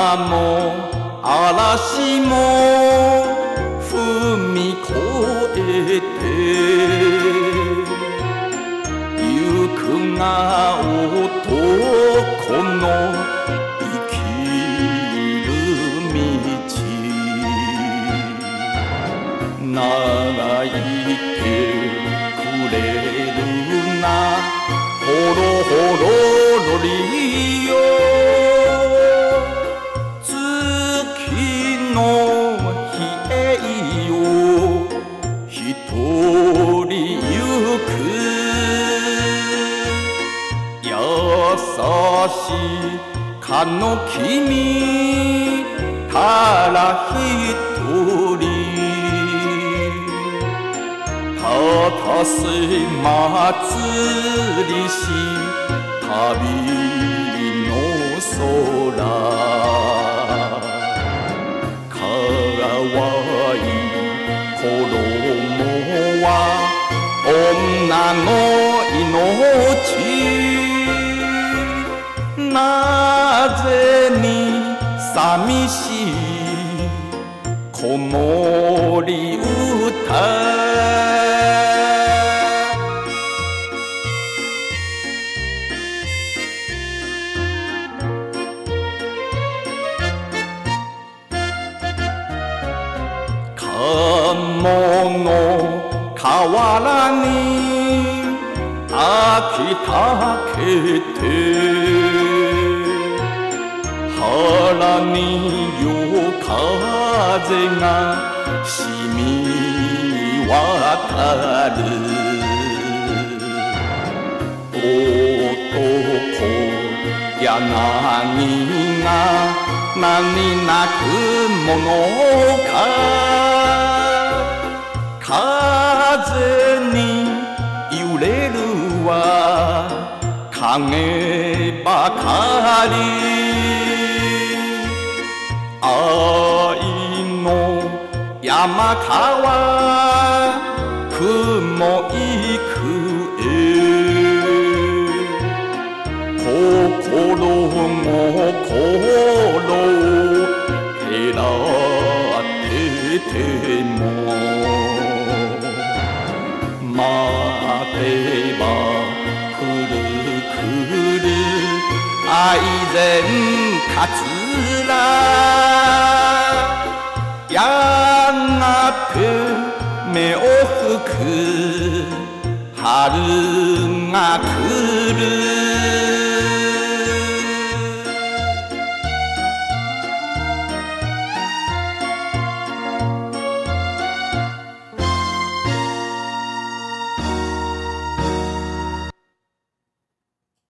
も嵐も踏み越えて行くが男の生きる道泣いてくれるなほろほろろりよ月の冷えよ一人行く優しいかの君たら一人たたせ祭りし旅の空かわいい衣は女の命なぜに寂しい子守歌鴨の河原に秋たけて腹に夜風がしみ渡る男柳が何なくものか風に揺れるは影ばかり愛の山川雲行くへ心も心減らってても待てばくるくる愛染かつらやがて目を吹く春が来る